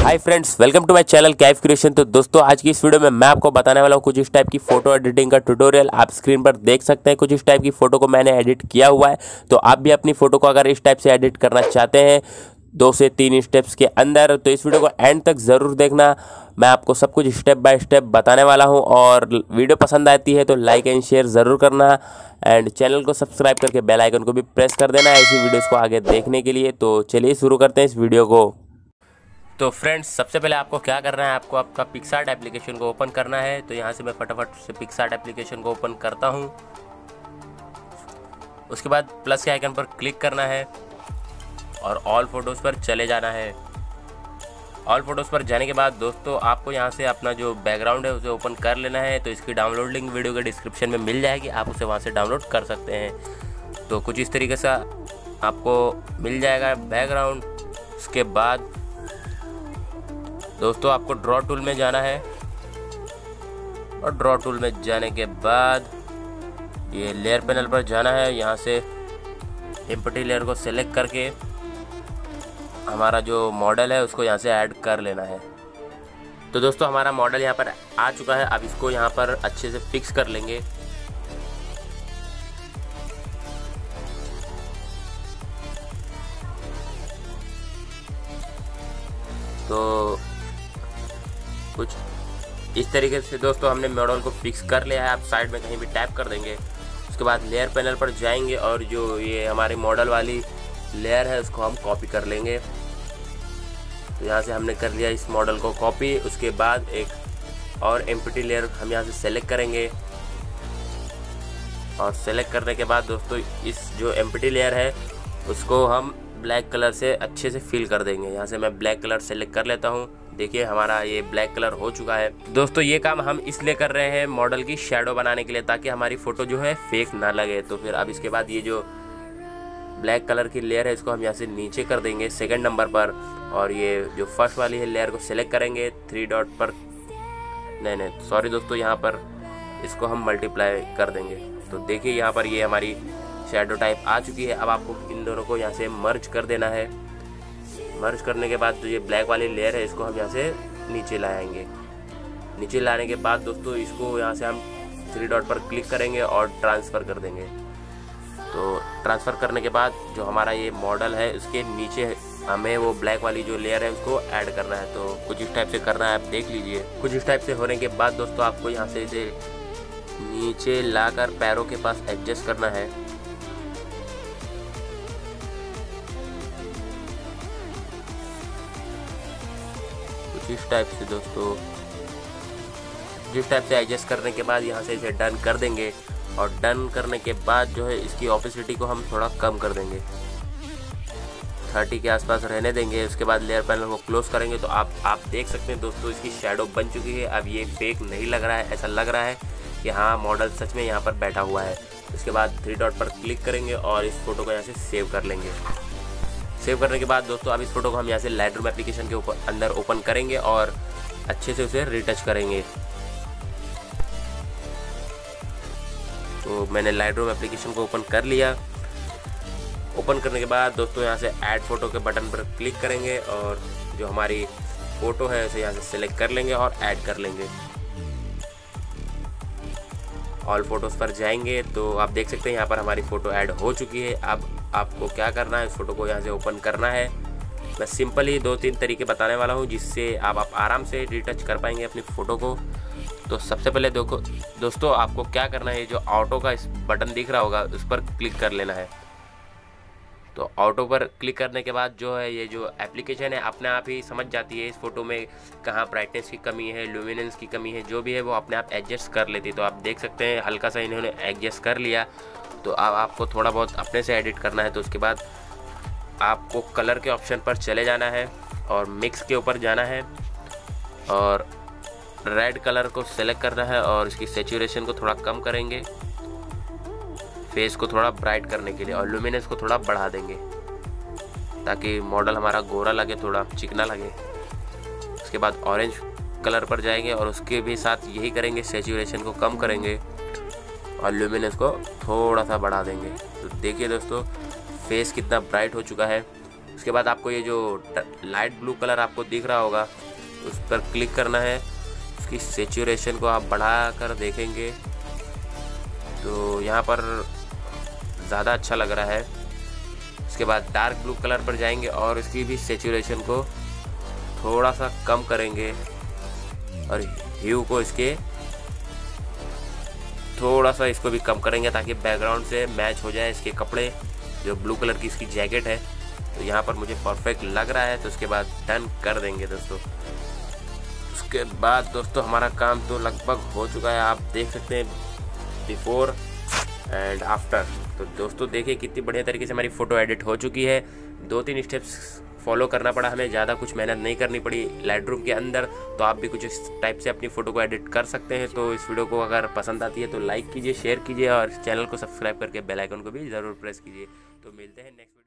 Hi friends, welcome to my channel Kaif creation. तो दोस्तों, आज की इस वीडियो में मैं आपको बताने वाला हूँ कुछ इस टाइप की फ़ोटो एडिटिंग का ट्यूटोरियल। आप स्क्रीन पर देख सकते हैं कुछ इस टाइप की फ़ोटो को मैंने एडिट किया हुआ है। तो आप भी अपनी फ़ोटो को अगर इस टाइप से एडिट करना चाहते हैं 2 से 3 स्टेप्स के अंदर, तो इस वीडियो को एंड तक ज़रूर देखना। मैं आपको सब कुछ स्टेप बाय स्टेप बताने वाला हूं। और वीडियो पसंद आती है तो लाइक एंड शेयर ज़रूर करना, एंड चैनल को सब्सक्राइब करके बेल आइकन को भी प्रेस कर देना ऐसी वीडियोस को आगे देखने के लिए। तो चलिए शुरू करते हैं इस वीडियो को। तो फ्रेंड्स, सबसे पहले आपको क्या करना है, आपको आपका पिक्सआर्ट एप्लीकेशन को ओपन करना है। तो यहाँ से मैं फटाफट से पिक्सआर्ट एप्लीकेशन को ओपन करता हूँ। उसके बाद प्लस के आइकन पर क्लिक करना है और ऑल फोटोज़ पर चले जाना है। ऑल फोटोज़ पर जाने के बाद दोस्तों, आपको यहाँ से अपना जो बैकग्राउंड है उसे ओपन कर लेना है। तो इसकी डाउनलोड लिंक वीडियो के डिस्क्रिप्शन में मिल जाएगी, आप उसे वहाँ से डाउनलोड कर सकते हैं। तो कुछ इस तरीके से आपको मिल जाएगा बैकग्राउंड। उसके बाद दोस्तों, आपको ड्रॉ टूल में जाना है और ड्रॉ टूल में जाने के बाद ये लेयर पैनल पर जाना है। यहाँ से एम्प्टी लेयर को सेलेक्ट करके हमारा जो मॉडल है उसको यहाँ से ऐड कर लेना है। तो दोस्तों, हमारा मॉडल यहाँ पर आ चुका है। अब इसको यहाँ पर अच्छे से फिक्स कर लेंगे। तो कुछ इस तरीके से दोस्तों हमने मॉडल को फिक्स कर लिया है। आप साइड में कहीं भी टैप कर देंगे। उसके बाद लेयर पैनल पर जाएंगे और जो ये हमारी मॉडल वाली लेयर है उसको हम कॉपी कर लेंगे। तो यहाँ से हमने कर लिया इस मॉडल को कॉपी। उसके बाद एक और एम्प्टी लेयर हम यहाँ से सेलेक्ट करेंगे और सेलेक्ट करने के बाद दोस्तों, इस जो एम्प्टी लेयर है उसको हम ब्लैक कलर से अच्छे से फिल कर देंगे। यहाँ से मैं ब्लैक कलर सेलेक्ट कर लेता हूँ। देखिए, हमारा ये ब्लैक कलर हो चुका है। दोस्तों, ये काम हम इसलिए कर रहे हैं मॉडल की शैडो बनाने के लिए, ताकि हमारी फ़ोटो जो है फेक ना लगे। तो फिर अब इसके बाद ये जो ब्लैक कलर की लेयर है इसको हम यहाँ से नीचे कर देंगे सेकंड नंबर पर। और ये जो फर्स्ट वाली है लेयर को सेलेक्ट करेंगे 3 डॉट पर, नहीं सॉरी दोस्तों, यहाँ पर इसको हम मल्टीप्लाई कर देंगे। तो देखिए, यहाँ पर ये हमारी शैडो टाइप आ चुकी है। अब आपको इन दोनों को यहाँ से मर्ज कर देना है। मर्ज करने के बाद जो ये ब्लैक वाली लेयर है इसको हम यहाँ से नीचे लाएंगे। नीचे लाने के बाद दोस्तों, इसको यहाँ से हम 3 डॉट पर क्लिक करेंगे और ट्रांसफ़र कर देंगे। तो ट्रांसफ़र करने के बाद जो हमारा ये मॉडल है उसके नीचे हमें वो ब्लैक वाली जो लेयर है उसको ऐड करना है। तो कुछ इस टाइप से करना है, आप देख लीजिए। कुछ इस टाइप से होने के बाद दोस्तों, आपको यहाँ से इसे नीचे लाकर पैरों के पास एडजस्ट करना है। इस टाइप से दोस्तों, जिस टाइप से एडजस्ट करने के बाद यहाँ से इसे डन कर देंगे। और डन करने के बाद जो है इसकी ऑपेसिटी को हम थोड़ा कम कर देंगे, 30 के आसपास रहने देंगे। उसके बाद लेयर पैनल को क्लोज करेंगे। तो आप देख सकते हैं दोस्तों, इसकी शैडो बन चुकी है। अब ये फेक नहीं लग रहा है, ऐसा लग रहा है कि हाँ, मॉडल सच में यहाँ पर बैठा हुआ है। उसके बाद 3 डॉट पर क्लिक करेंगे और इस फोटो को यहाँ से सेव कर लेंगे। सेव करने के बाद दोस्तों, अब इस फोटो को हम यहाँ से लाइटरूम एप्लीकेशन के अंदर ओपन करेंगे और अच्छे से उसे रीटच करेंगे। तो मैंने लाइटरूम एप्लीकेशन को ओपन कर लिया। ओपन करने के बाद दोस्तों, यहाँ से ऐड फोटो के बटन पर क्लिक करेंगे और जो हमारी फ़ोटो है उसे यहाँ से सिलेक्ट कर लेंगे और ऐड कर लेंगे। ऑल फोटोज़ पर जाएंगे तो आप देख सकते हैं यहाँ पर हमारी फ़ोटो ऐड हो चुकी है। अब आपको क्या करना है, इस फोटो को यहाँ से ओपन करना है। मैं सिंपल ही 2-3 तरीके बताने वाला हूँ जिससे आप आराम से रीटच कर पाएंगे अपनी फ़ोटो को। तो सबसे पहले देखो दोस्तों, आपको क्या करना है, जो ऑटो का इस बटन दिख रहा होगा उस पर क्लिक कर लेना है। तो ऑटो पर क्लिक करने के बाद जो है ये जो एप्लीकेशन है अपने आप ही समझ जाती है इस फोटो में कहाँ ब्राइटनेस की कमी है, ल्यूमिनेंस की कमी है, जो भी है वो अपने आप एडजस्ट कर लेती है। तो आप देख सकते हैं हल्का सा इन्होंने एडजस्ट कर लिया। तो अब आपको थोड़ा बहुत अपने से एडिट करना है। तो उसके बाद आपको कलर के ऑप्शन पर चले जाना है और मिक्स के ऊपर जाना है और रेड कलर को सेलेक्ट करना है और इसकी सैचुरेशन को थोड़ा कम करेंगे, फेस को थोड़ा ब्राइट करने के लिए, और ल्यूमिनेंस को थोड़ा बढ़ा देंगे ताकि मॉडल हमारा गोरा लगे, थोड़ा चिकना लगे। उसके बाद ऑरेंज कलर पर जाएंगे और उसके भी साथ यही करेंगे, सैचुरेशन को कम करेंगे और ल्यूमिनेंस को थोड़ा सा बढ़ा देंगे। तो देखिए दोस्तों, फेस कितना ब्राइट हो चुका है। उसके बाद आपको ये जो लाइट ब्लू कलर आपको दिख रहा होगा उस पर क्लिक करना है। उसकी सेचुरेशन को आप बढ़ा कर देखेंगे तो यहाँ पर ज़्यादा अच्छा लग रहा है। उसके बाद डार्क ब्लू कलर पर जाएंगे और इसकी भी सेचुरेशन को थोड़ा सा कम करेंगे और ह्यू को इसके थोड़ा सा इसको भी कम करेंगे ताकि बैकग्राउंड से मैच हो जाए इसके कपड़े, जो ब्लू कलर की इसकी जैकेट है। तो यहाँ पर मुझे परफेक्ट लग रहा है, तो उसके बाद डन कर देंगे दोस्तों। उसके बाद दोस्तों हमारा काम तो लगभग हो चुका है, आप देख सकते हैं बिफोर एंड आफ्टर। तो दोस्तों देखिए कितनी बढ़िया तरीके से हमारी फ़ोटो एडिट हो चुकी है। 2-3 स्टेप्स फॉलो करना पड़ा हमें, ज़्यादा कुछ मेहनत नहीं करनी पड़ी लाइटरूम के अंदर। तो आप भी कुछ इस टाइप से अपनी फ़ोटो को एडिट कर सकते हैं। तो इस वीडियो को अगर पसंद आती है तो लाइक कीजिए, शेयर कीजिए और चैनल को सब्सक्राइब करके बेल आइकन को भी ज़रूर प्रेस कीजिए। तो मिलते हैं नेक्स्ट